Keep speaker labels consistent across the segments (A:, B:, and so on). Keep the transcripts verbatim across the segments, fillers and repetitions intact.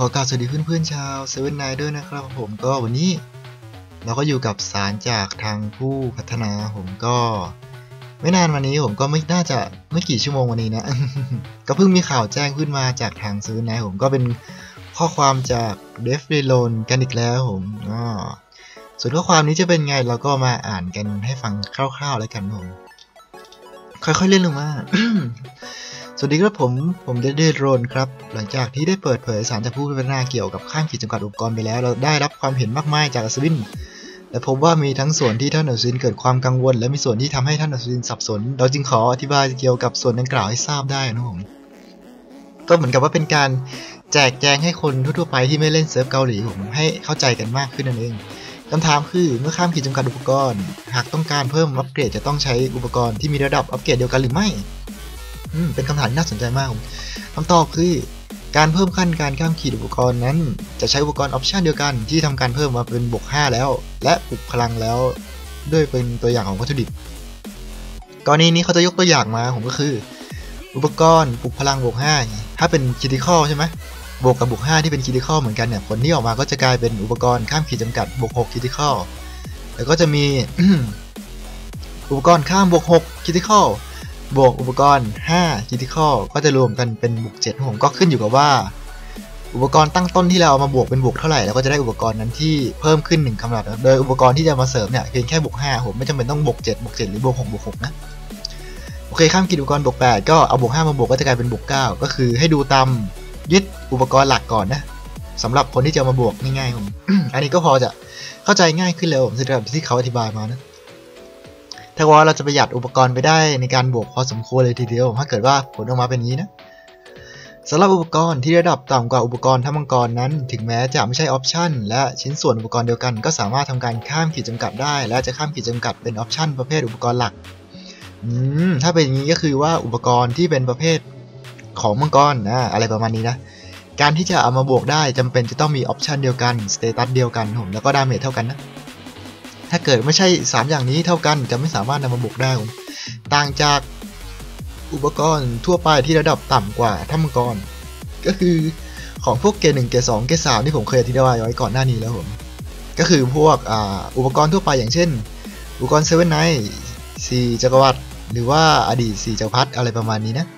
A: ขอกราบสวัสดีเพื่อนๆชาวเซเว่นไนน์ด้วยนะครับผมก็วันนี้เราก็อยู่กับสารจากทางผู้พัฒนาผมก็ไม่นานวันนี้ผมก็ไม่น่าจะไม่กี่ชั่วโมงวันนี้นะ ก็เพิ่งมีข่าวแจ้งขึ้นมาจากทางเซเว่นไนน์ผมก็เป็นข้อความจากเดฟเรโลนกันอีกแล้วผมก็ส่วนข้อความนี้จะเป็นไงเราก็มาอ่านกันให้ฟังคร่าวๆแล้วกันผมค่อยๆเล่นลงมา สวัสดีครับผมผมเดเดโรนครับหลังจากที่ได้เปิดเผยสารจากผู้พัฒนาเกี่ยวกับข้ามขีดจำกัดอุปกรณ์ไปแล้วเราได้รับความเห็นมากมายจากอัศวินและพบว่ามีทั้งส่วนที่ท่านอัศวินเกิดความกังวลและมีส่วนที่ทำให้ท่านอัศวินสับสนเราจึงขออธิบายเกี่ยวกับส่วนดังกล่าวให้ทราบได้นะผมก็เหมือนกับว่าเป็นการแจกแจงให้คนทั่วๆไปที่ไม่เล่นเซิร์ฟเกาหลีผมให้เข้าใจกันมากขึ้นนั่นเองคำถามคือเมื่อข้ามขีดจำกัดอุปกรณ์หากต้องการเพิ่มอัปเกรดจะต้องใช้อุปกรณ์ที่มีระดับอัปเกรดเดียวกันหรือไม่เป็นคำถามที่น่าสนใจมากคำตอบคือการเพิ่มขั้นการข้ามขีดอุปกรณ์นั้นจะใช้อุปกรณ์ออปชันเดียวกันที่ทำการเพิ่มมาเป็นบวกห้าแล้วและปลุกพลังแล้วด้วยเป็นตัวอย่างของวัตถุดิบกรณีนี้เขาจะยกตัวอย่างมาผมก็คืออุปกรณ์ปลุกพลังบวกห้าถ้าเป็นคิติคอลใช่ไหมบวกกับบวกห้าที่เป็นคิติคอลเหมือนกันเนี่ยผลที่ออกมาก็จะกลายเป็นอุปกรณ์ข้ามขีดจำกัดบวกหกคิติคอลแล้วก็จะมี อุปกรณ์ข้ามบวกหกคิติคอลบวกอุปกรณ์ห้า critical ก็จะรวมกันเป็นบวกเจ็ดผมก็ขึ้นอยู่กับว่าอุปกรณ์ตั้งต้นที่เราเอามาบวกเป็นบวกเท่าไหร่แล้วก็จะได้อุปกรณ์นั้นที่เพิ่มขึ้นหนึ่งกำลังโดยอุปกรณ์ที่จะมาเสริมเนี่ยเพียงแค่บวกห้าผมไม่จำเป็นต้องบวกเจ็ดบวกเจ็ดหรือบวกหกบวกหกนะโอเคข้ามขีดอุปกรณ์บวกแปดก็เอาบวกห้ามาบวกก็จะกลายเป็นบวกเก้าก็คือให้ดูตามยึดอุปกรณ์หลักก่อนนะสำหรับคนที่จะมาบวกง่ายๆผม อันนี้ก็พอจะเข้าใจง่ายขึ้นแล้วผมสำหรับที่เขาอธิบายมานะถ้าว่าเราจะประหยัดอุปกรณ์ไปได้ในการบวกพอสมควรเลยทีเดียวถ้าเกิดว่าผลออกมาเป็นนี้นะสำหรับอุปกรณ์ที่ระดับต่ำกว่าอุปกรณ์ท่ามังกรนั้นถึงแม้จะไม่ใช่ออปชันและชิ้นส่วนอุปกรณ์เดียวกันก็สามารถทำการข้ามขีดจำกัดได้และจะข้ามขีดจำกัดเป็นออปชันประเภทอุปกรณ์หลักอืมถ้าเป็นอย่างนี้ก็คือว่าอุปกรณ์ที่เป็นประเภทของมังกรนะอะไรประมาณนี้นะการที่จะเอามาบวกได้จำเป็นจะต้องมีออปชันเดียวกันสเตตัสเดียวกันผมแล้วก็ดาเมจเท่ากันนะถ้าเกิดไม่ใช่สามอย่างนี้เท่ากันจะไม่สามารถนำมาบวกได้ต่างจากอุปกรณ์ทั่วไปที่ระดับต่ำกว่าถ้ามังกรก็คือของพวกเกรดหนึ่งเกรดสองเกรดสามที่ผมเคยอธิบายไว้ก่อนหน้านี้แล้วผมก็คือพวกอ่าอุปกรณ์ทั่วไปอย่างเช่นอุปกรณ์เซเว่นไนท์สี่จักรวรรดิหรือว่าอดีตสี่จักรพรรดิอะไรประมาณนี้นะ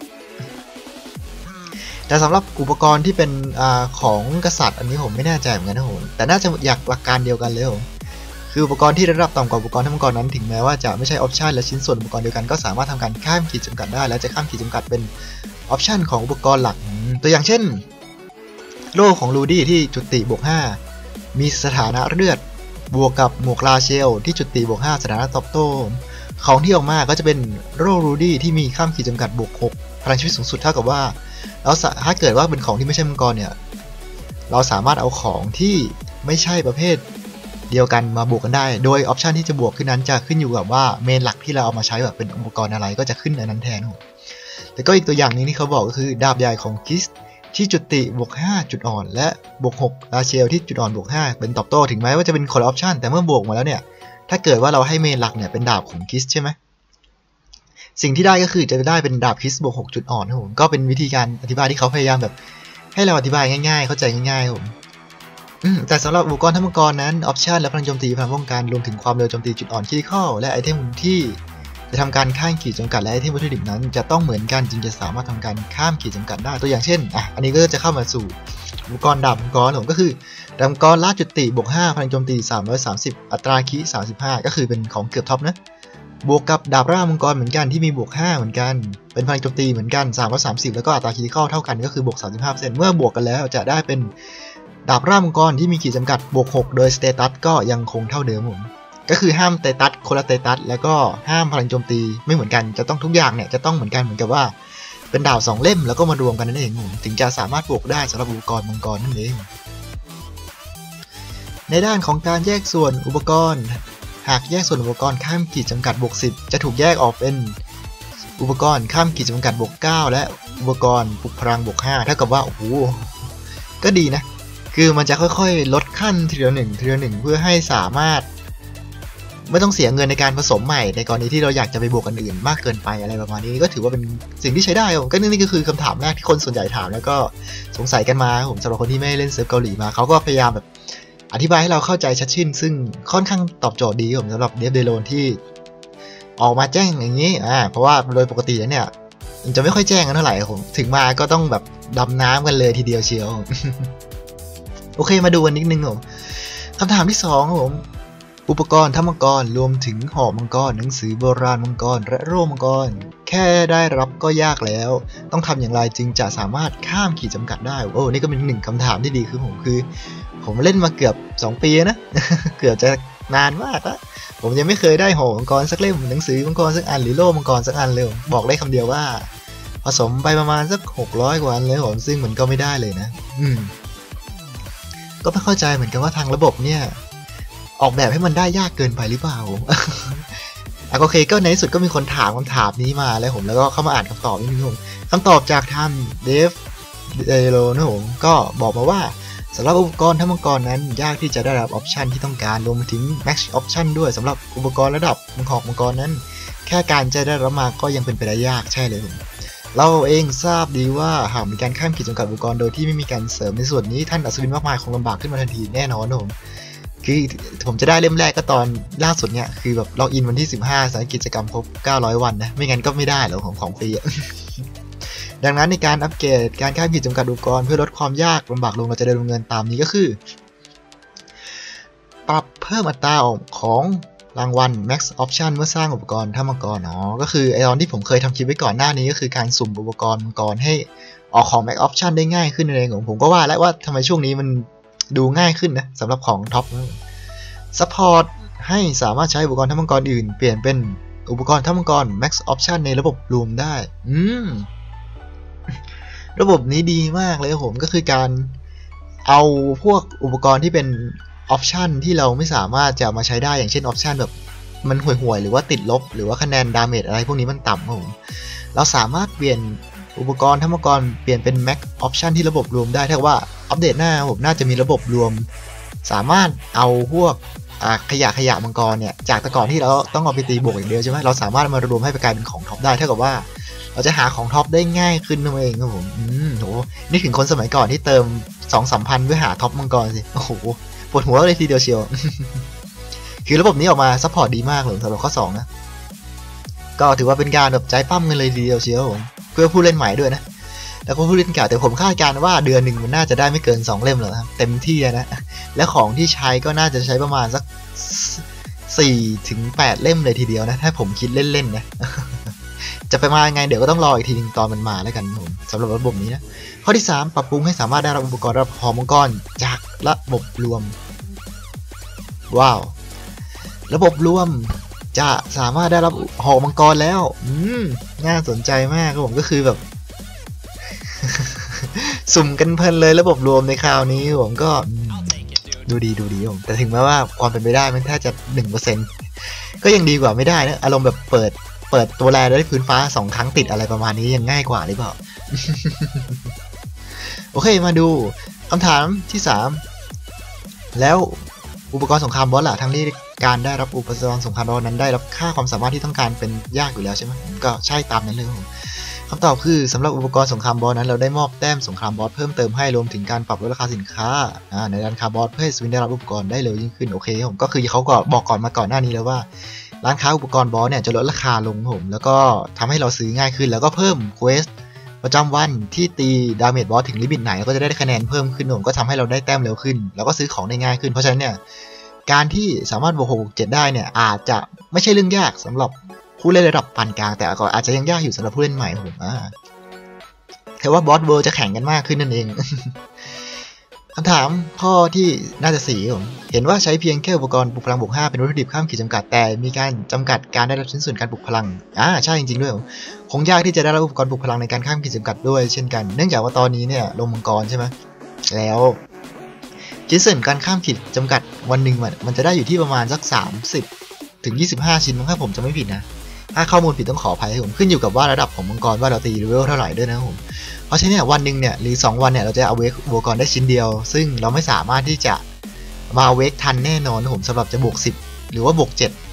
A: แต่สำหรับอุปกรณ์ที่เป็นอ่าของกษัตริย์อันนี้ผมไม่แน่ใจเหมือนกันนะผมแต่น่าจะอยากหลักการเดียวกันเลยผมคืออุปกรณ์ที่ระดับต่ำกว่าอุปกรณ์ท่ามังกรนั้นถึงแม้ว่าจะไม่ใช่ออปชันและชิ้นส่วนอุปกรณ์เดียวกันก็สามารถทำการข้ามขีดจำกัดได้และจะข้ามขีดจำกัดเป็นออปชันของอุปกรณ์หลักตัวอย่างเช่นโล่ของลูดี้ที่จุติบวกห้ามีสถานะเลือดบวกกับหมวกลาเชลที่จุติบวกห้าสถานะตอบโต้ของที่ออกมาก็จะเป็นโล่ลูดี้ที่มีข้ามขีดจำกัดบวกหกพลังชีวิตสูงสุดเท่ากับว่าเราถ้าเกิดว่าเป็นของที่ไม่ใช่มังกรเนี่ยเราสามารถเอาของที่ไม่ใช่ประเภทเดียวกันมาบวกกันได้โดยออปชันที่จะบวกขึ้นนั้นจะขึ้นอยู่กับว่าเมนหลักที่เราเอามาใช้แบบเป็นอุปกรณ์อะไรก็จะขึ้นอันนั้นแทนแล้วก็อีกตัวอย่างนึงที่เขาบอกก็คือดาบใหญ่ของคิสที่จุติบวกห้าจุดอ่อนและบวกหกราเชลที่จุดอ่อนบวกห้าเป็นตอบโต้ถึงแม้ว่าจะเป็นคนละออปชันแต่เมื่อบวกมาแล้วเนี่ยถ้าเกิดว่าเราให้เมนหลักเนี่ยเป็นดาบของคิสใช่ไหมสิ่งที่ได้ก็คือจะได้เป็นดาบคิสบวกหกจุดอ่อนครับผมก็เป็นวิธีการอธิบายที่เขาพยายามแบบให้เราอธิบายง่ายๆเข้าใจง่ายๆครับผมแต่สำหรับอุปกรณ์ท่ามังกรนั้นออปชันและพลังโจมตีพลังป้องกันรวมถึงความเร็วโจมตีจุดอ่อนคีย์ข้อและไอเทมที่จะทำการข้ามขีดจำกัดและไอเทมวัตถุดิบนั้นจะต้องเหมือนกันจึงจะสามารถทำการข้ามขีดจำกัดได้ตัวอย่างเช่นอ่ะอันนี้ก็จะเข้ามาสู่อุปกรณ์ดาบมังกรผมก็คือดาบมังกรล่าจุติบวกห้าพลังโจมตีสามร้อยสามสิบอัตราคีย์สามสิบห้าก็คือเป็นของเกือบท็อปนะบวกกับดาบร่ามังกรเหมือนกันที่มีบวกห้าเหมือนกันเป็นพลังโจมตีเหมือนกันสามร้อยสามสิบแล้วก็อัตราคีย์ข้อเท่ากันก็คือบวก สามสิบห้าเปอร์เซ็นต์ เมื่อบวกกันแล้วจะได้เป็นดาบร่ามังกรที่มีขีดจำกัดบวกหกโดยสเตตัสก็ยังคงเท่าเดิมผมก็คือห้ามสเตตัสคนละสเตตัสแล้วก็ห้ามพลังโจมตีไม่เหมือนกันจะต้องทุกอย่างเนี่ยจะต้องเหมือนกันเหมือนกับว่าเป็นดาบสองเล่มแล้วก็มารวมกันนั่นเองผมถึงจะสามารถบวกได้สำหรับอุปกรณ์มังกรนั่นเองในด้านของการแยกส่วนอุปกรณ์หากแยกส่วนอุปกรณ์ข้ามขีดจำกัดบวกสิบจะถูกแยกออกเป็นอุปกรณ์ข้ามขีดจำกัดบวกเก้าและอุปกรณ์ปลุกพลังบวกห้าเท่ากับว่าโอ้โหก็ดีนะคือมันจะค่อยๆลดขั้นทีละหนึ่งทีละหนึ่งเพื่อให้สามารถไม่ต้องเสียเงินในการผสมใหม่ในกรณีที่เราอยากจะไปบวกกันอื่นมากเกินไปอะไรประมาณนี้ก็ถือว่าเป็นสิ่งที่ใช้ได้ผมก็นี่ก็คือคำถามแรกที่คนส่วนใหญ่ถามแล้วก็สงสัยกันมาผมสำหรับคนที่ไม่เล่นเซิร์ฟเกาหลีมาเขาก็พยายามแบบอธิบายให้เราเข้าใจชัดขึ้นซึ่งค่อนข้างตอบโจทย์ดีผมสำหรับเดฟเดโลนที่ออกมาแจ้งอย่างนี้อ่าเพราะว่าโดยปกติแล้วเนี่ยจะไม่ค่อยแจ้งกันเท่าไหร่ผมถึงมาก็ต้องแบบดำน้ำกันเลยทีเดียวเชียว โอเคมาดูกันนิดนึงผมคำถามที่สองครับผมอุปกรณ์ถ้ำมังกรรวมถึงหอกมังกรหนังสือโบราณมังกรและโร่มังกรแค่ได้รับก็ยากแล้วต้องทำอย่างไรจึงจะสามารถข้ามขีดจำกัดได้โอ้นี่ก็เป็นหนึ่งคำถามที่ดีคือผมคือผมเล่นมาเกือบสองปีนะ เกือบจะนานมากแล้วผมยังไม่เคยได้หอกมังกรสักเล่มหนังสือมังกรสักอันหรือโล่มังกรสักอันเลยบอกได้คำเดียวว่าผสมไปประมาณสักหกร้อยกว่าอันเลยผมซึ่งมันก็ไม่ได้เลยนะอืมก็ไม่เข้าใจเหมือนกันว่าทางระบบเนี่ยออกแบบให้มันได้ยากเกินไปหรือเปล่า อ่ะโอเคก็ในที่สุดก็มีคนถามคำถามนี้มาแล้วผมแล้วก็เข้ามาอ่านคำตอบนิดนึงผมคำตอบจากทางเดฟเดโลนะผมก็บอกมาว่าสำหรับอุปกรณ์ถ้ำมังกรนั้นยากที่จะได้รับออปชันที่ต้องการรวมถึง Max Option ด้วยสำหรับอุปกรณ์ระดับมังกรมังกรนั้นแค่การจะได้รับมาก็ยังเป็นไปได้ยากใช่เลยผมเราเองทราบดีว่าหากมีการข้ามขีดจำกัดอุปกรณ์โดยที่ไม่มีการเสริมในส่วนนี้ท่านอัศวินมากมายคงลำบากขึ้นมาทันทีแน่นอนผมคือผมจะได้เล่มแรกก็ตอนล่าสุดเนี่ยคือแบบล็อกอินวันที่สิบห้าสายกิจกรรมครบเก้าร้อยวันนะไม่งั้นก็ไม่ได้หรอกของของฟรี ดังนั้นในการอัปเกรดการข้ามขีดจำกัดอุปกรณ์เพื่อลดความยากลำบากลงเราจะได้ดำเนินตามนี้ก็คือปรับเพิ่มอัตราของรางวัล Max Option เมื่อสร้างอุปกรณ์ถ้ามังกรอ๋อก็คือไอตอนที่ผมเคยทำคลิปไว้ก่อนหน้านี้ก็คือการสุ่มอุปกรณ์มังกรให้ออกของ Max Option ได้ง่ายขึ้นนั่นเองของผมก็ว่าแล้วว่าทำไมช่วงนี้มันดูง่ายขึ้นนะสำหรับของท็อปซัพพอร์ตให้สามารถใช้อุปกรณ์ถ้ามังกรอื่นเปลี่ยนเป็นอุปกรณ์ถ้ามังกร Max Option ในระบบรวมได้อืมระบบนี้ดีมากเลยผมก็คือการเอาพวกอุปกรณ์ที่เป็นออปชันที่เราไม่สามารถจะมาใช้ได้อย่างเช่นออปชันแบบมันห่วยๆหรือว่าติดลบหรือว่าคะแนนดาเมจอะไรพวกนี้มันต่ำครับผมเราสามารถเปลี่ยนอุปกรณ์ถ้ามังกรเปลี่ยนเป็น Max Option ที่ระบบรวมได้ถ้าว่าอัปเดตหน้าผมน่าจะมีระบบรวมสามารถเอาพวกขยะขยะมังกรเนี่ยจากแต่ก่อนที่เราต้องเอาไปตีบวกอย่างเดียวใช่ไหมเราสามารถมารวมให้ไปกลายเป็นของท็อปได้เท่ากับว่าเราจะหาของท็อปได้ง่ายขึ้นนั่นเองครับผมอืมโหนี่ถึงคนสมัยก่อนที่เติม สองถึงสามพัน เพื่อหาท็อปมังกรสิโอ้โหปวดหัวเลยทีเดียวเชียว คือระบบนี้ออกมาซัพพอร์ตดีมากเลยสำหรับข้อสองนะก็ถือว่าเป็นการแบบใจปั้มกันเลยทีเดียวเชียวผมเพื่อผู้เล่นใหม่ด้วยนะแล้วก็ผู้เล่นเก่าแต่ผมคาดการณ์ว่าเดือนหนึ่งมันน่าจะได้ไม่เกินสองเล่มหรอกครับเต็มที่นะและของที่ใช้ก็น่าจะใช้ประมาณสักสี่ถึงแปดเล่มเลยทีเดียวนะถ้าผมคิดเล่นๆนะจะไปมาไงเดี๋ยวก็ต้องรออีกทีนึงตอนมันมาแล้วกันผมสำหรับระบบนี้นะข้อที่สามปรับปรุงให้สามารถได้รับอุปกรณ์รับหอมังกรจากระบบรวมว้าวระบบรวมจะสามารถได้รับหอมังกรแล้วอืมน่าสนใจมากครับผมก็คือแบบ สุ่มกันเพลินเลยระบบรวมในคราวนี้ผมก็ดูดีดูดีผมแต่ถึงแม้ว่าความเป็นไปได้มันแค่จะ หนึ่งเปอร์เซ็นต์ ก็ยังดีกว่าไม่ได้นะอารมณ์แบบเปิดเปิดตัวแรได้พื้นฟ้าสองครั้งติดอะไรประมาณนี้ยังง่ายกว่าหรือเปล่า โอเคมาดูคำถามที่สามแล้วอุปกรณ์สงครามบอสล่ะทั้งที่การได้รับอุปกรณ์สงครามบอสนั้นได้รับค่าความสามารถที่ต้องการเป็นยากอยู่แล้วใช่ไหมก็ใช่ตามนั้นเลยคำตอบคือสำหรับอุปกรณ์สงครามบอสนั้นเราได้มอบแต้มสงครามบอสเพิ่มเติมให้รวมถึงการปรับลดราคาสินค้าในร้านค้าบอสเพื่อให้สวินได้รับอุปกรณ์ได้เร็วยิ่งขึ้นโอเคผมก็คือเขาก็บอกก่อนมาก่อนหน้านี้แล้วว่าร้านค้าอุปกรณ์บอสเนี่ยจะลดราคาลงผมแล้วก็ทำให้เราซื้อง่ายขึ้นแล้วก็เพิ่มเควสประจำวันที่ตีดาเมจบอสถึงลิมิตไหนก็จะได้คะแนนเพิ่มขึ้นผมก็ทำให้เราได้แต้มเร็วขึ้นแล้วก็ซื้อของได้ง่ายขึ้นเพราะฉะนั้นเนี่ยการที่สามารถบวกหกบวกเจ็ดได้เนี่ยอาจจะไม่ใช่เรื่องยากสำหรับผู้เล่นระดับปานกลางแต่ก็อาจจะยังยากอยู่สำหรับผู้เล่นใหม่ผมอ่าแต่ว่าบอสเวิร์จะแข่งกันมากขึ้นนั่นเอง คำถามข้อที่น่าจะสี่ผมเห็นว่าใช้เพียงแค่อุปกรณ์ปลุกพลังบวกห้าเป็นวัตถุดิบข้ามขีดจำกัดแต่มีการจำกัดการได้รับชิ้นส่วนการปลุกพลังอ่าใช่จริงๆด้วยคงยากที่จะได้รับอุปกรณ์ปลุกพลังในการข้ามขีดจำกัดด้วยเช่นกันเนื่องจากว่าตอนนี้เนี่ยลงมังกรใช่ไหมแล้วชิ้นส่วนการข้ามขีดจำกัดวันหนึ่งมันมันจะได้อยู่ที่ประมาณสักสามสิบถึงยี่สิบห้าชิ้นถ้าผมจะไม่ผิดนะถ้าข้อมูลผิดต้องขออภัยผมขึ้นอยู่กับว่าระดับของมังกรว่าเราตีเลเวลเท่าไหร่ด้วยนะผมเพราะฉะนั้นวันหนึ่งเนี่ยหรือสองวันเนี่ยเราจะเอาเวกอุปกรณ์ได้ชิ้นเดียวซึ่งเราไม่สามารถที่จะมาเวกทันแน่นอนผมสำหรับจะบวกสิบหรือว่าบวกเจ็ด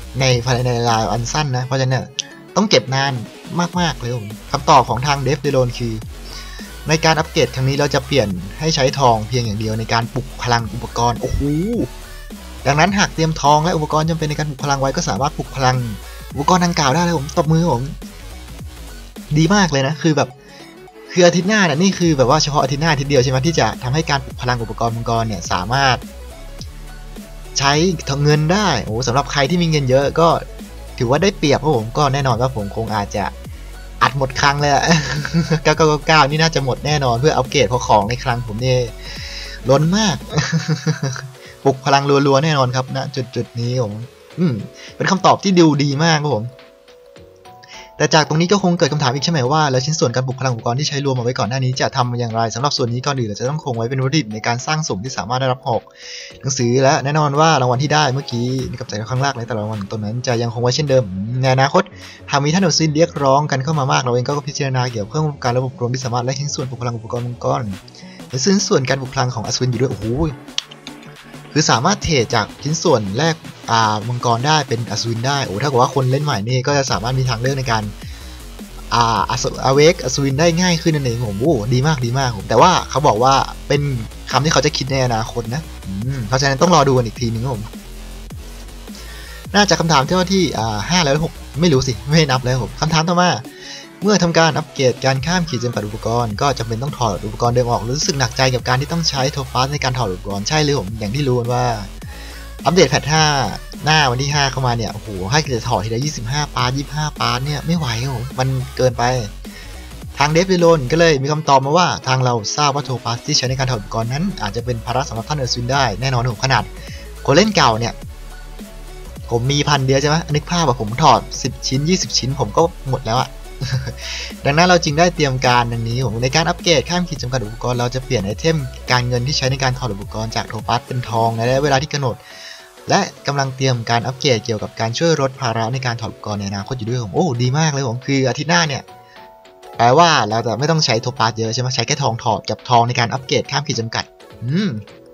A: ในภายในเวลาอันสั้นนะเพราะฉะนั้นต้องเก็บนานมากๆเลยผมคำตอบของทางเดฟเดโลนคือในการอัปเกรดครั้งนี้เราจะเปลี่ยนให้ใช้ทองเพียงอย่างเดียวในการปลุกพลังอุปกรณ์โอ้โหดังนั้นหากเตรียมทองและอุปกรณ์จำเป็นในการปลุกพลังไว้ก็สามารถปลุกพลังอุปกรณ์ดังกล่าวได้เลยผมตบมือผมดีมากเลยนะคือแบบคืออาทิตย์หน้าเนี่ยนี่คือแบบว่าเฉพาะอาทิตย์หน้าอาทิตย์เดียวใช่ไหมที่จะทำให้การปลุกพลังอุปกรณ์มังกรเนี่ยสามารถใช้เงินได้โอ้สำหรับใครที่มีเงินเยอะก็ถือว่าได้เปรียบเพราะผมก็แน่นอนว่าผมคงอาจจะอัดหมดครั้งเลยอะ เก้าเก้าเก้าเก้านี่น่าจะหมดแน่นอนเพื่ออัปเกรดเพราะของในครั้งผมเนี่ยล้นมาก ปลุกพลังรัวๆแน่นอนครับณจุดจุดนี้ผมอืมเป็นคำตอบที่ดูดีมากครับผมแต่จากตรงนี้ก็คงเกิดคำถามอีกใช่ไหมว่าแล้วชิ้นส่วนการปลุกพลังอุปกรณ์ที่ใช้รวมมาไว้ก่อนหน้านี้จะทำอย่างไรสำหรับส่วนนี้ก่อนอื่นเราจะต้องคงไว้เป็นวัตถุดิบในการสร้างสุ่มที่สามารถได้รับหกหนังสือและแน่นอนว่ารางวัลที่ได้เมื่อกี้กับใจครั้งแรกในแต่ละรางวัลตัวนั้นจะยังคงไว้เช่นเดิมในอนาคตหากมีท่านอัศวินเรียกร้องกันเข้ามามากเราเองก็พิจารณาเกี่ยวกับเพิ่มการระบบรวมที่สามารถแลกชิ้นส่วนปลุกพลังอุปกรณ์มังกรและชิ้นส่วนการปลุกพลังของอัศวินอยู่ด้วยโอ้โหคือสามารถเทรดจากชิ้นส่วนแรกอ่ามังกรได้เป็นอัศวินได้โอ้ถ้าเกิดว่าคนเล่นใหม่นี่ก็จะสามารถมีทางเลือกในการอ่าอเวกอัศวินได้ง่ายขึ้นนั่นเองผมโอ้ดีมากดีมากผมแต่ว่าเขาบอกว่าเป็นคำที่เขาจะคิดในอนาคตนะเพราะฉะนั้นต้องรอดูกันอีกทีนึงผมน่าจะคำถามที่ว่าที่อ่าห้าแล้วหกไม่รู้สิไม่นับแล้วผมคำถามต่อมาเมื่อทำการอัปเกรดการข้ามขีดจำกัดอุปกรณ์ก็จำเป็นต้องถอดอุปกรณ์เดิมออกรู้สึกหนักใจกับการที่ต้องใช้โทฟาสในการถอดอุปกรณ์ใช่เลยผมอย่างที่รู้กันว่าอัปเดตแพทห้าหน้าวันที่ห้าเข้ามาเนี่ยโอ้โหให้จะถอดทีละยี่สิบห้าปาร์ตยี่สิบห้าปาร์ตเนี่ยไม่ไหวครับผมมันเกินไปทางเดฟวิโลนก็เลยมีคำตอบมาว่าทางเราทราบว่าโทฟาสที่ใช้ในการถอดอุปกรณ์นั้นอาจจะเป็นภาระสำหรับท่านอัศวินได้แน่นอนผมขนาดคนเล่นเก่าเนี่ยผมมีพันเดียวใช่ไหมนึกภาพแบบผมถอดสิบชิ้นยี่สิบชิ้นผมก็หมดแล้วอะ ดังนั้นเราจึงได้เตรียมการดังนี้ผมในการอัปเกรดข้ามขีดจำกัดอุปกรณ์เราจะเปลี่ยนไอเทมการเงินที่ใช้ในการถอดอุปกรณ์จากโทฟาสเป็นทองในระยะเวลาที่กำหนดและกำลังเตรียมการอัปเกรดเกี่ยวกับการช่วยลดภาระในการถอดอุปกรณ์ในอนาคตอยู่ด้วยผมโอ้ดีมากเลยผมคืออาทิตย์หน้าเนี่ยแปลว่าเราจะไม่ต้องใช้โทฟาสเยอะใช่ไหมใช้แค่ทองถอดกับทองในการอัปเกรดข้ามขีดจำกัดอืม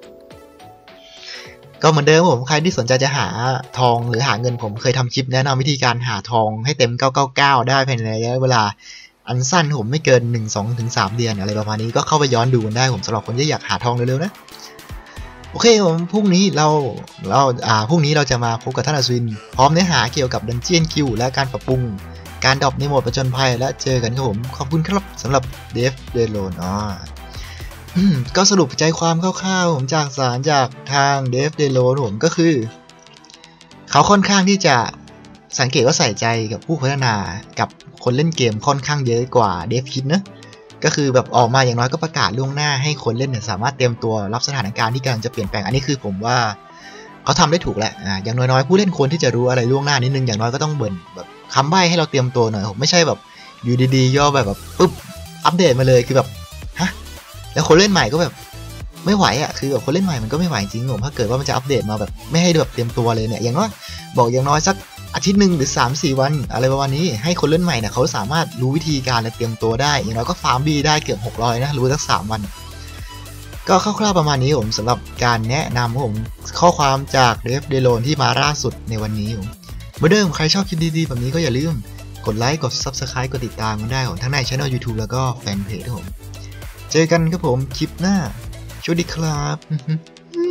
A: ก็เหมือนเดิมผมใครที่สนใจจะหาทองหรือหาเงินผมเคยทำคลิปแนะนำวิธีการหาทองให้เต็มเก้าเก้าเก้าได้ภายในระยะเวลาอันสั้นผมไม่เกินหนึ่ง สองถึงสามเดือนอะไรประมาณนี้ก็เข้าไปย้อนดูกันได้ผมสำหรับคนที่อยากหาทองเร็วๆนะโอเคผมพรุ่งนี้เราเราอ่าพรุ่งนี้เราจะมาพบกับท่านอัศวินพร้อมเนื้อหาเกี่ยวกับดันเจียนคิวและการปรับปรุงการดรอปในโหมดผจญภัยและเจอกันครับผมขอบคุณครับสำหรับเดฟเดโลนอ๋อก็สรุปใจความคร่าวๆผมจากสารจากทางเดฟเดโลนผมก็คือเขาค่อนข้างที่จะสังเกตว่าใส่ใจกับผู้พัฒนากับคนเล่นเกมค่อนข้างเยอะกว่าเดฟคิดนะก็คือแบบออกมาอย่างน้อยก็ประกาศล่วงหน้าให้คนเล่นเนี่ยสามารถเตรียมตัวรับสถานการณ์ที่กำลังจะเปลี่ยนแปลงอันนี้คือผมว่าเขาทำได้ถูกแหละอ่าอย่างน้อยๆผู้เล่นควรที่จะรู้อะไรล่วงหน้านิดนึงอย่างน้อยก็ต้องเบิ่นแบบคำใบ้ให้เราเตรียมตัวหน่อยผมไม่ใช่แบบอยู่ดีๆย่อแบบแบบปุ๊บอัปเดตมาเลยคือแบบฮะแล้วคนเล่นใหม่ก็แบบไม่ไหวอ่ะคือแบบคนเล่นใหม่มันก็ไม่ไหวจริงผมถ้าเกิดว่ามันจะอัปเดตมาแบบไม่ให้แบบเตรียมตัวเลยเนี่ยอย่างน้อยบอกอย่างน้อยสักอาทิตย์หนึ่งหรือ สามสี่ วันอะไรประมาณนี้ให้คนเล่นใหม่เนี่ยเขาสามารถรู้วิธีการและเตรียมตัวได้อย่างน้อยก็ฟาร์มบีได้เกือบหกร้อยนะรู้สักสามวันก็คร่าวๆประมาณนี้ผมสำหรับการแนะนำผมข้อความจากเดฟเดโลนที่มาล่าสุดในวันนี้ผมเมื่อเดิมใครชอบคลิปดีๆแบบนี้ก็อย่าลืมกดไลค์กด ซับสไครบ์ กดติดตามกันได้ผมทั้งในช่อง ยูทูบ แล้วก็แฟนเพจผมเจอกันครับผมคลิปหน้าสวัสดีครับ